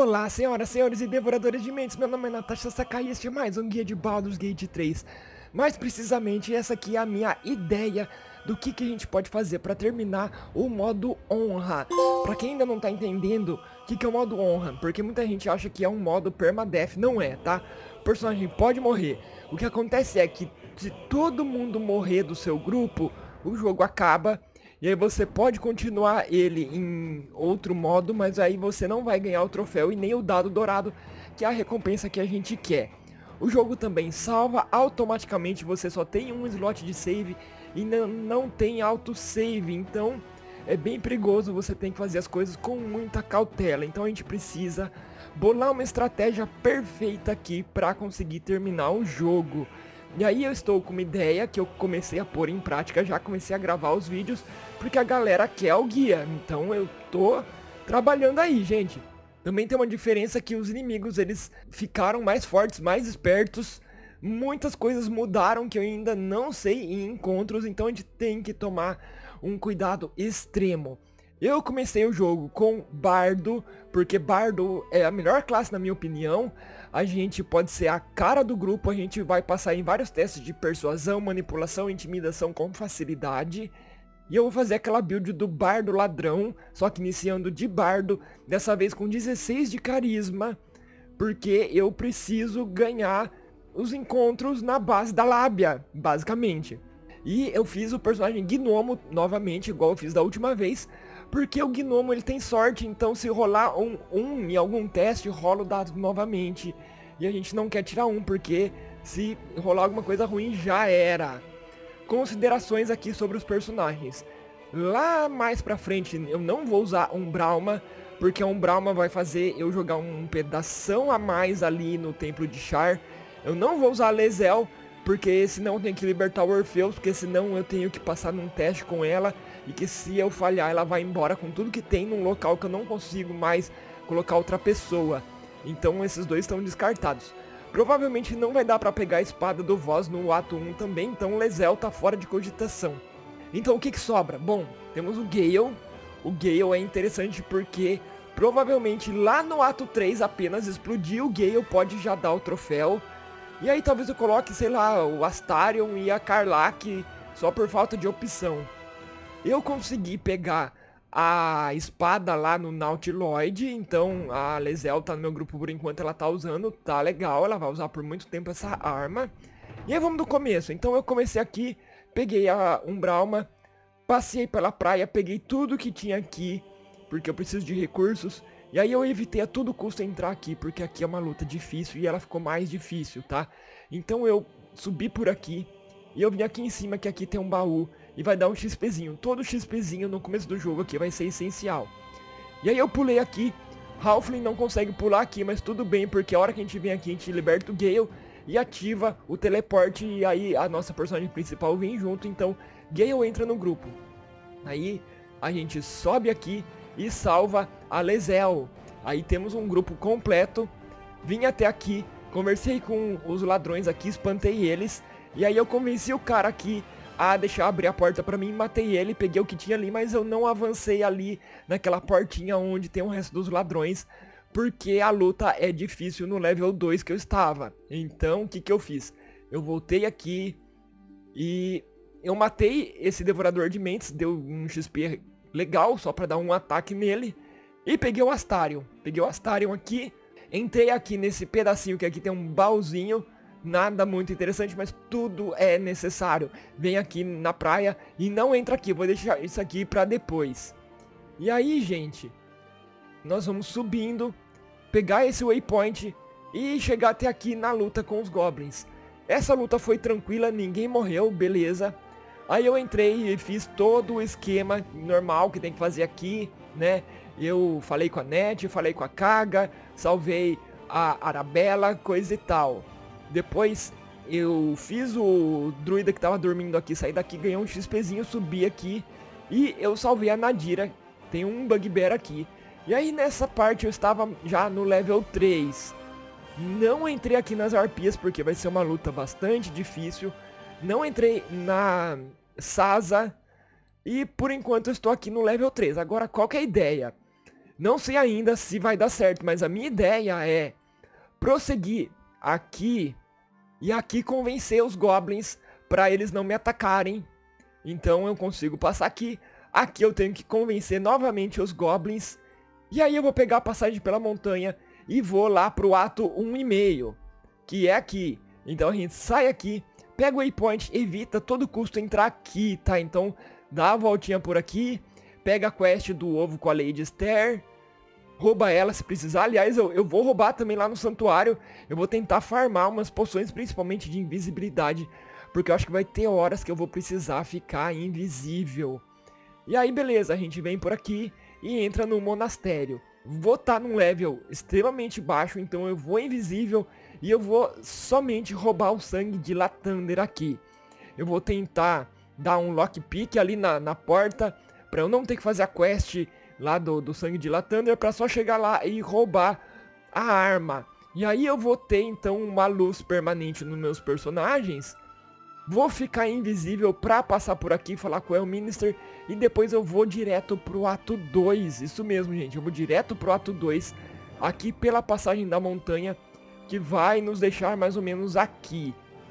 Olá, senhoras, senhores e devoradores de mentes, meu nome é Natasha Sakai e este é mais um guia de Baldur's Gate 3. Mais precisamente, essa aqui é a minha ideia do que a gente pode fazer para terminar o modo honra. Para quem ainda não tá entendendo o que é o modo honra, porque muita gente acha que é um modo permadeath, não é, tá? O personagem pode morrer. O que acontece é que se todo mundo morrer do seu grupo, o jogo acaba. E aí você pode continuar ele em outro modo, mas aí você não vai ganhar o troféu e nem o dado dourado, que é a recompensa que a gente quer. O jogo também salva automaticamente, você só tem um slot de save e não tem autosave, então é bem perigoso, você tem que fazer as coisas com muita cautela. Então a gente precisa bolar uma estratégia perfeita aqui para conseguir terminar o jogo. E aí eu estou com uma ideia que eu comecei a pôr em prática, já comecei a gravar os vídeos, porque a galera quer o guia, então eu tô trabalhando aí, gente. Também tem uma diferença que os inimigos, eles ficaram mais fortes, mais espertos, muitas coisas mudaram que eu ainda não sei em encontros, então a gente tem que tomar um cuidado extremo. Eu comecei o jogo com Bardo, porque Bardo é a melhor classe na minha opinião. A gente pode ser a cara do grupo, a gente vai passar em vários testes de persuasão, manipulação e intimidação com facilidade. E eu vou fazer aquela build do Bardo ladrão, só que iniciando de Bardo, dessa vez com 16 de carisma, porque eu preciso ganhar os encontros na base da lábia, basicamente. E eu fiz o personagem Gnomo novamente, igual eu fiz da última vez, porque o Gnomo ele tem sorte, então se rolar um em algum teste, rola o dado novamente. E a gente não quer tirar um, porque se rolar alguma coisa ruim, já era. Considerações aqui sobre os personagens. Lá mais pra frente, eu não vou usar um Brauma, porque um Brauma vai fazer eu jogar um pedação a mais ali no Templo de Shar. Eu não vou usar a Lae'zel, porque senão eu tenho que libertar o Orpheus, porque senão eu tenho que passar num teste com ela, e que se eu falhar ela vai embora com tudo que tem num local que eu não consigo mais colocar outra pessoa. Então esses dois estão descartados. Provavelmente não vai dar pra pegar a espada do Voz no ato 1 também, então Lae'zel tá fora de cogitação. Então o que sobra? Bom, temos o Gale. O Gale é interessante porque provavelmente lá no ato 3 apenas explodir o Gale pode já dar o troféu. E aí talvez eu coloque, sei lá, o Astarion e a Karlach só por falta de opção. Eu consegui pegar a espada lá no Nautiloid, então a Lae'zel tá no meu grupo por enquanto, ela tá usando, tá legal, ela vai usar por muito tempo essa arma. E aí vamos do começo, então eu comecei aqui, peguei um Brauma, passei pela praia, peguei tudo que tinha aqui, porque eu preciso de recursos. E aí eu evitei a todo custo entrar aqui, porque aqui é uma luta difícil e ela ficou mais difícil, tá? Então eu subi por aqui e eu vim aqui em cima, que aqui tem um baú e vai dar um XPzinho. Todo XPzinho no começo do jogo aqui vai ser essencial. E aí eu pulei aqui, Halfling não consegue pular aqui, mas tudo bem, porque a hora que a gente vem aqui a gente liberta o Gale e ativa o teleporte e aí a nossa personagem principal vem junto, então Gale entra no grupo. Aí a gente sobe aqui e salva a Lae'zel. Aí temos um grupo completo. Vim até aqui, conversei com os ladrões aqui, espantei eles. E aí eu convenci o cara aqui a deixar abrir a porta pra mim, matei ele, peguei o que tinha ali, mas eu não avancei ali naquela portinha onde tem o resto dos ladrões, porque a luta é difícil no level 2 que eu estava. Então o que eu fiz? Eu voltei aqui e eu matei esse devorador de mentes, deu um XP legal, só pra dar um ataque nele. E peguei o Astarion. Peguei o Astarion aqui. Entrei aqui nesse pedacinho que aqui tem um baúzinho. Nada muito interessante, mas tudo é necessário. Vem aqui na praia e não entra aqui. Vou deixar isso aqui pra depois. E aí, gente, nós vamos subindo, pegar esse waypoint e chegar até aqui na luta com os Goblins. Essa luta foi tranquila, ninguém morreu, beleza. Aí eu entrei e fiz todo o esquema normal que tem que fazer aqui, né? Eu falei com a Net, falei com a Kaga, salvei a Arabella, coisa e tal. Depois eu fiz o druida que tava dormindo aqui sair daqui, ganhou um XPzinho, subi aqui e eu salvei a Nadira. Tem um Bugbear aqui. E aí nessa parte eu estava já no level 3. Não entrei aqui nas arpias porque vai ser uma luta bastante difícil. Não entrei na Sasa e por enquanto eu estou aqui no level 3. Agora qual que é a ideia? Não sei ainda se vai dar certo, mas a minha ideia é prosseguir aqui e aqui convencer os goblins para eles não me atacarem. Então eu consigo passar aqui. Aqui eu tenho que convencer novamente os goblins. E aí eu vou pegar a passagem pela montanha e vou lá pro ato 1,5, que é aqui. Então a gente sai aqui, pega o waypoint, evita a todo custo entrar aqui, tá? Então dá a voltinha por aqui, pega a quest do ovo com a Lady Esther, rouba ela se precisar. Aliás, eu vou roubar também lá no santuário. Eu vou tentar farmar umas poções, principalmente de invisibilidade, porque eu acho que vai ter horas que eu vou precisar ficar invisível. E aí beleza, a gente vem por aqui e entra no monastério. Vou estar num level extremamente baixo, então eu vou invisível e eu vou somente roubar o sangue de Lathander aqui. Eu vou tentar dar um lockpick ali na porta, pra eu não ter que fazer a quest lá do sangue de Lathander, pra só chegar lá e roubar a arma. E aí eu vou ter então uma luz permanente nos meus personagens. Vou ficar invisível pra passar por aqui, falar com o Elminster, e depois eu vou direto pro ato 2. Isso mesmo, gente, eu vou direto pro ato 2, aqui pela passagem da montanha, que vai nos deixar mais ou menos aqui.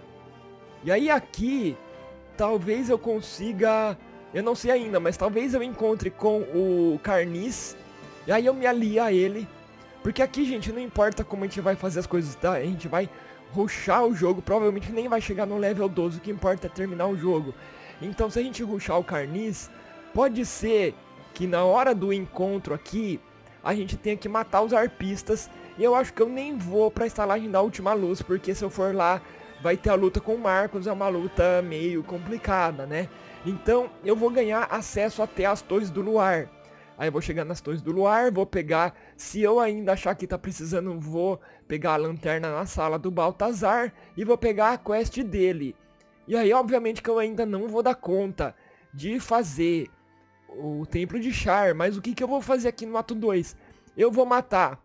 E aí aqui, talvez eu consiga, eu não sei ainda, mas talvez eu encontre com o Carniz, e aí eu me alio a ele. Porque aqui, gente, não importa como a gente vai fazer as coisas, tá? A gente vai rushar o jogo, provavelmente nem vai chegar no level 12, o que importa é terminar o jogo. Então se a gente rushar o Carniz, pode ser que na hora do encontro aqui, a gente tenha que matar os arpistas, e eu acho que eu nem vou pra estalagem da última luz, porque se eu for lá, vai ter a luta com o Marcos, é uma luta meio complicada, né? Então eu vou ganhar acesso até as Torres do Luar. Aí eu vou chegar nas Torres do Luar, vou pegar, se eu ainda achar que tá precisando, vou pegar a lanterna na sala do Baltazar e vou pegar a quest dele. E aí obviamente que eu ainda não vou dar conta de fazer o Templo de Shar, mas o que eu vou fazer aqui no ato 2? Eu vou matar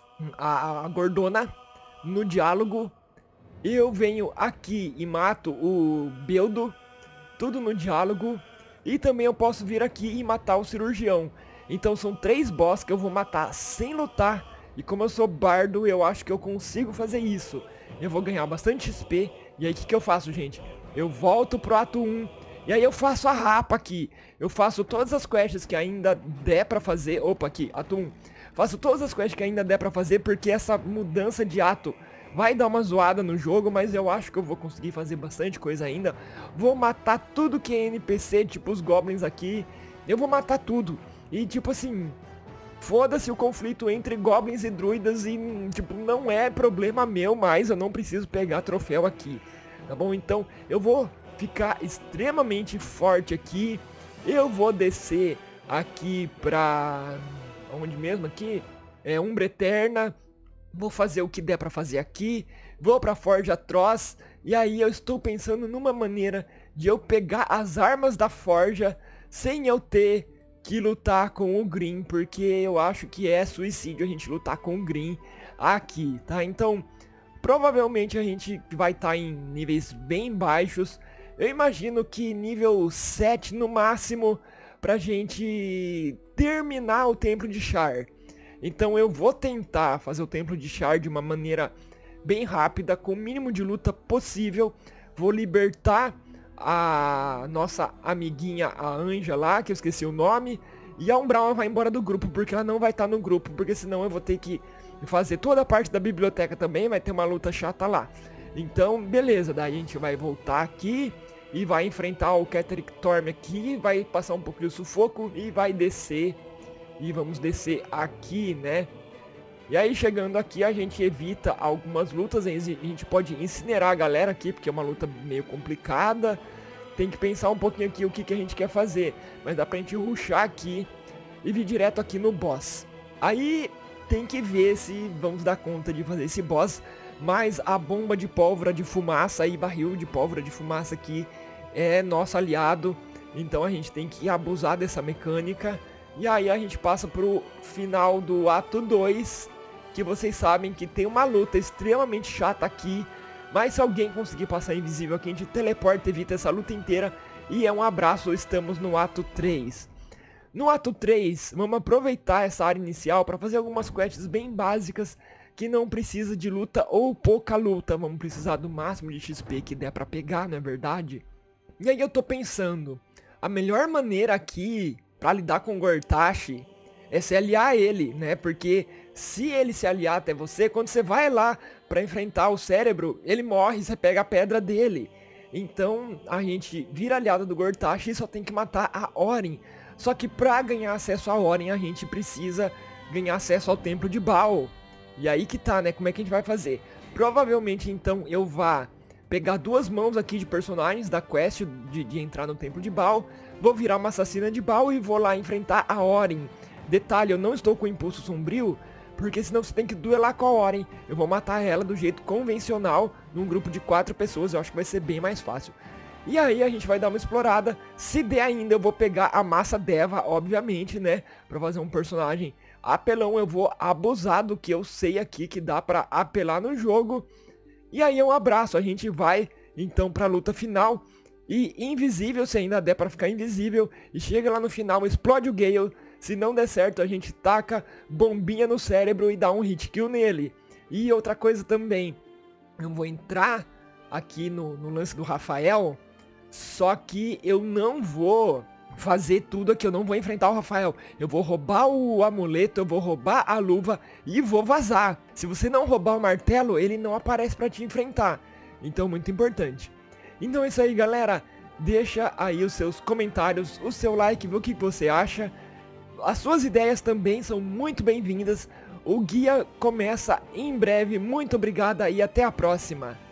a Gordona no diálogo, eu venho aqui e mato o Beldo, tudo no diálogo, e também eu posso vir aqui e matar o Cirurgião. Então são 3 boss que eu vou matar sem lutar. E como eu sou bardo, eu acho que eu consigo fazer isso. Eu vou ganhar bastante XP. E aí o que eu faço, gente? Eu volto pro ato 1. E aí eu faço a rapa aqui. Eu faço todas as quests que ainda der pra fazer. Opa, aqui, ato 1. Faço todas as quests que ainda der pra fazer, porque essa mudança de ato vai dar uma zoada no jogo, mas eu acho que eu vou conseguir fazer bastante coisa ainda. Vou matar tudo que é NPC, tipo os goblins aqui. Eu vou matar tudo. E tipo assim, foda-se o conflito entre goblins e druidas e tipo, não é problema meu mais, eu não preciso pegar troféu aqui, tá bom? Então eu vou ficar extremamente forte aqui, eu vou descer aqui pra... onde mesmo aqui? É Umbra Eterna, vou fazer o que der pra fazer aqui, vou pra Forja Atroz, e aí eu estou pensando numa maneira de eu pegar as armas da Forja sem eu ter que lutar com o Green, porque eu acho que é suicídio a gente lutar com o Green aqui, tá? Então, provavelmente a gente vai estar em níveis bem baixos. Eu imagino que nível 7 no máximo pra gente terminar o Templo de Shar. Então eu vou tentar fazer o Templo de Shar de uma maneira bem rápida, com o mínimo de luta possível. Vou libertar a nossa amiguinha, a Anja lá, que eu esqueci o nome, e a Umbral vai embora do grupo, porque ela não vai estar no grupo, porque senão eu vou ter que fazer toda a parte da biblioteca também, vai ter uma luta chata lá. Então, beleza, daí a gente vai voltar aqui e vai enfrentar o Ketheric Storm aqui, vai passar um pouco de sufoco e vai descer, e vamos descer aqui, né? E aí chegando aqui a gente evita algumas lutas, a gente pode incinerar a galera aqui, porque é uma luta meio complicada. Tem que pensar um pouquinho aqui o que a gente quer fazer, mas dá pra gente rushar aqui e vir direto aqui no boss. Aí tem que ver se vamos dar conta de fazer esse boss, mas a bomba de pólvora de fumaça e barril de pólvora de fumaça aqui é nosso aliado. Então a gente tem que abusar dessa mecânica. E aí a gente passa pro final do ato 2, que vocês sabem que tem uma luta extremamente chata aqui, mas se alguém conseguir passar invisível aqui, a gente teleporta e evita essa luta inteira, e é um abraço, estamos no ato 3. No ato 3, vamos aproveitar essa área inicial para fazer algumas quests bem básicas que não precisa de luta ou pouca luta. Vamos precisar do máximo de XP que der para pegar, não é verdade? E aí eu tô pensando, a melhor maneira aqui para lidar com o Gortashi é se aliar a ele, né? Porque se ele se aliar até você, quando você vai lá para enfrentar o cérebro, ele morre e você pega a pedra dele. Então a gente vira aliado do Gortashi e só tem que matar a Orin. Só que pra ganhar acesso a Orin, a gente precisa ganhar acesso ao Templo de Baal. E aí que tá, né? Como é que a gente vai fazer? Provavelmente, então, eu vá pegar 2 mãos aqui de personagens da quest de entrar no Templo de Baal. Vou virar uma assassina de Baal e vou lá enfrentar a Orin. Detalhe, eu não estou com impulso sombrio, porque senão você tem que duelar com a Orin. Eu vou matar ela do jeito convencional, num grupo de 4 pessoas, eu acho que vai ser bem mais fácil. E aí a gente vai dar uma explorada, se der ainda eu vou pegar a Massa Deva, obviamente, né, pra fazer um personagem apelão. Eu vou abusar do que eu sei aqui que dá pra apelar no jogo. E aí é um abraço, a gente vai então pra luta final. E invisível, se ainda der pra ficar invisível, e chega lá no final, explode o Gale. Se não der certo, a gente taca bombinha no cérebro e dá um hit kill nele. E outra coisa também, eu vou entrar aqui no lance do Rafael, só que eu não vou fazer tudo aqui, eu não vou enfrentar o Rafael. Eu vou roubar o amuleto, eu vou roubar a luva e vou vazar. Se você não roubar o martelo, ele não aparece pra te enfrentar. Então, muito importante. Então é isso aí, galera. Deixa aí os seus comentários, o seu like, vê o que você acha. As suas ideias também são muito bem-vindas. O guia começa em breve. Muito obrigada e até a próxima.